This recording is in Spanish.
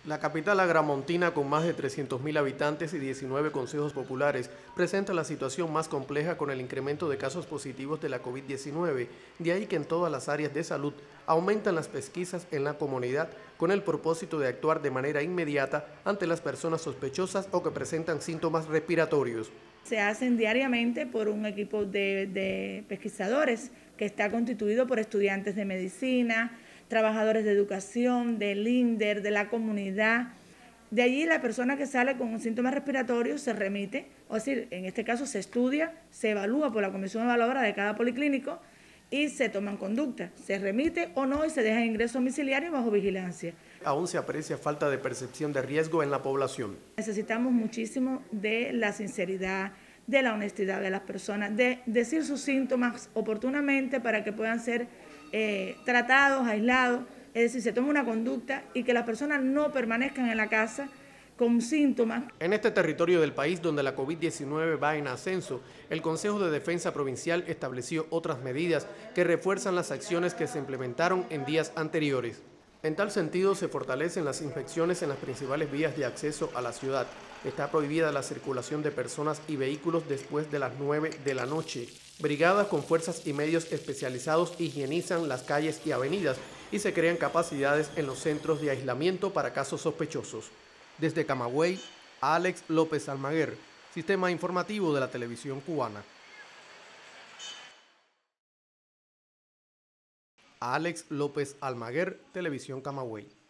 La capital agramontina, con más de 300.000 habitantes y 19 consejos populares, presenta la situación más compleja con el incremento de casos positivos de la COVID-19. De ahí que en todas las áreas de salud aumentan las pesquisas en la comunidad con el propósito de actuar de manera inmediata ante las personas sospechosas o que presentan síntomas respiratorios. Se hacen diariamente por un equipo de pesquisadores que está constituido por estudiantes de medicina, trabajadores de educación, del INDER, de la comunidad. De allí la persona que sale con un síntoma respiratorio se remite, o decir, en este caso se estudia, se evalúa por la comisión evaluadora de cada policlínico y se toman conductas, se remite o no y se deja ingreso domiciliario bajo vigilancia. Aún se aprecia falta de percepción de riesgo en la población. Necesitamos muchísimo de la sinceridad, de la honestidad de las personas, de decir sus síntomas oportunamente para que puedan ser tratados, aislados, es decir, se toma una conducta y que las personas no permanezcan en la casa con síntomas. En este territorio del país donde la COVID-19 va en ascenso, el Consejo de Defensa Provincial estableció otras medidas que refuerzan las acciones que se implementaron en días anteriores. En tal sentido, se fortalecen las inspecciones en las principales vías de acceso a la ciudad. Está prohibida la circulación de personas y vehículos después de las 9 de la noche. Brigadas con fuerzas y medios especializados higienizan las calles y avenidas y se crean capacidades en los centros de aislamiento para casos sospechosos. Desde Camagüey, Alex López Almaguer, Sistema Informativo de la Televisión Cubana. Alex López Almaguer, Televisión Camagüey.